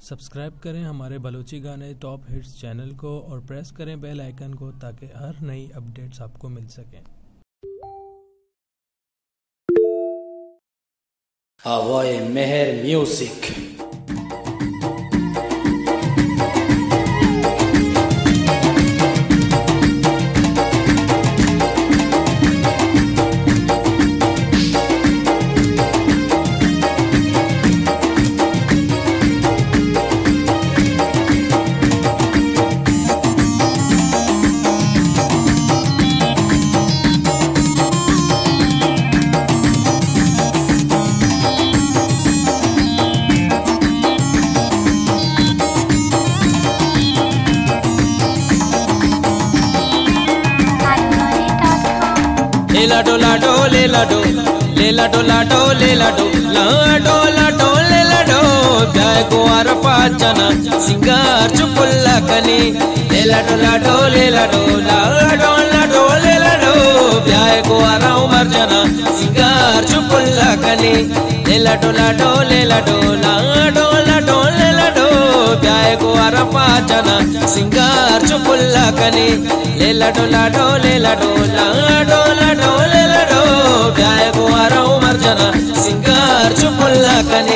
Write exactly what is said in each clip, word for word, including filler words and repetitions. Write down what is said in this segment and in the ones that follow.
Subscribe करें हमारे बलोची गाने टॉप हिट्स चैनल को और प्रेस करें बेल आइकन को ताकि हर नई अपडेट्स आपको मिल सकें। हवाए मेहर म्यूजिक। लेला डोला डो लेला डो लेला डोला डो लेला डो ला डोला डो लेला डो ब्याह गुआर पाचना सिंगार चुपुल्ला कनी लेला डोला डो लेला डो ला डोला डो लेला डो ब्याह गुआर उमर जना सिंगार चुपुल्ला कनी लेला डोला डो लेला डो ला डोला डो लेला डो ब्याह गुआर पाचना सिंगार चुपुल्ला कनी लेला डोला डो लेला डो ला डोला डो लेला डो ब्याह गुआर उमर जना सिंगार चुपुल्ला कनी।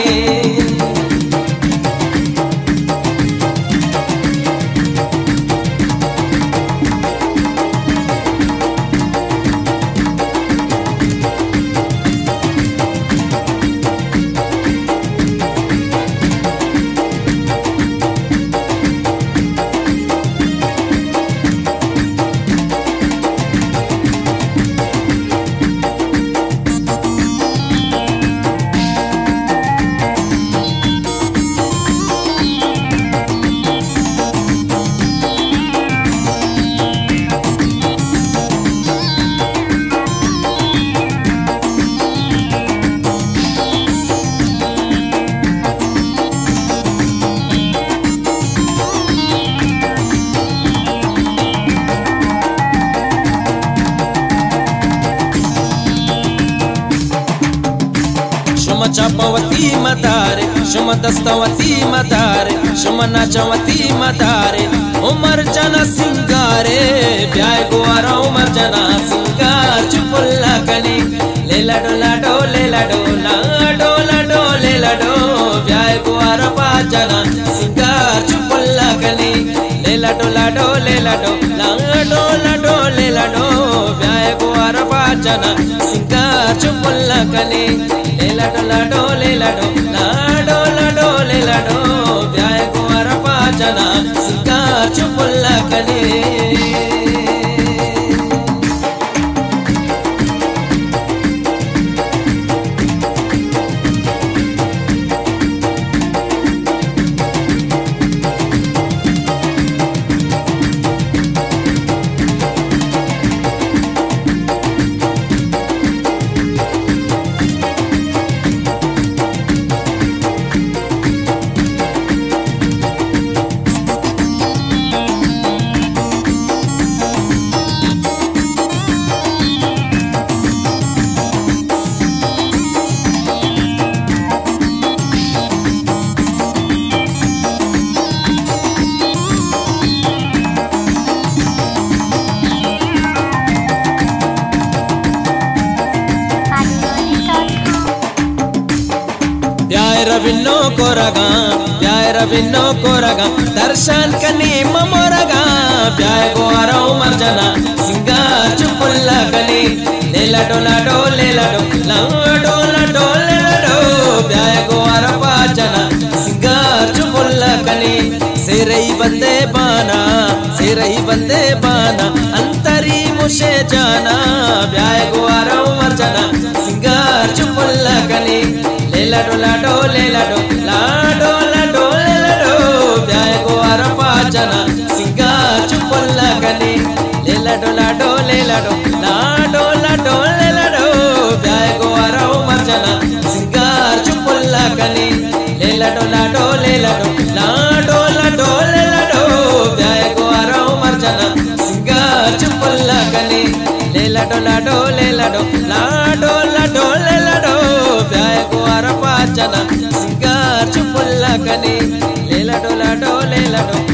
शुम चापवती मदारे शुम दस्तवती मदारे शुम नाचवती मदारे उमर जना सिंगारे ब्याह गुआर उमर जना सिंगार चुपुल्ला कनी लेला डोला डो लेला डो ला डोला डो लेला डो ब्याह गुआर पाचना सिंगार चुपुल्ला कनी लेला डोला डो लेला डो ला डोला डो लेला डो ब्याह गुआर पाचना सिंगार चुपुल्ला कनी लेला डोला डो लेला डो ला डोला डो लेला डो ब्याह गुआर पाचना सिंगार चुपुल्ला कनी। प्यार रविनो कोरगा प्यार रविनो कोरगा दर्शन कनी ममोरगा ब्याह गुआर उमर जना सिंगार चुपुल्ला कनी लेला डोला डो लेला डो ला डोला डो लेला डो ब्याह गुआर पाचना सिंगार चुपुल्ला कनी सेरई बंदे बाना सेरई बंदे बाना अंतरी मुशे जाना ब्याह गुआर उमर जना सिंगार चुपुल्ला कनी लेला डोला डो लेला डो ला डोला डो लेला डो ब्याह गुआर पाचना सिंगार चुपुल्ला कनी लेला डोला डो लेला डो ला डोला डो लेला डो ब्याह गुआर उमर जना सिंगार चुपुल्ला कनी लेला डोला डो लेला डो ला डोला डो लेला डो ब्याह गुआर उमर जना सिंगार चुपुल्ला कनी लेला डोला डो लेला डो ला डोला डो लेला डो ब्याह गुआर पाचना सिंगार चुपुल्ला कनी। लडो लडो ले लडो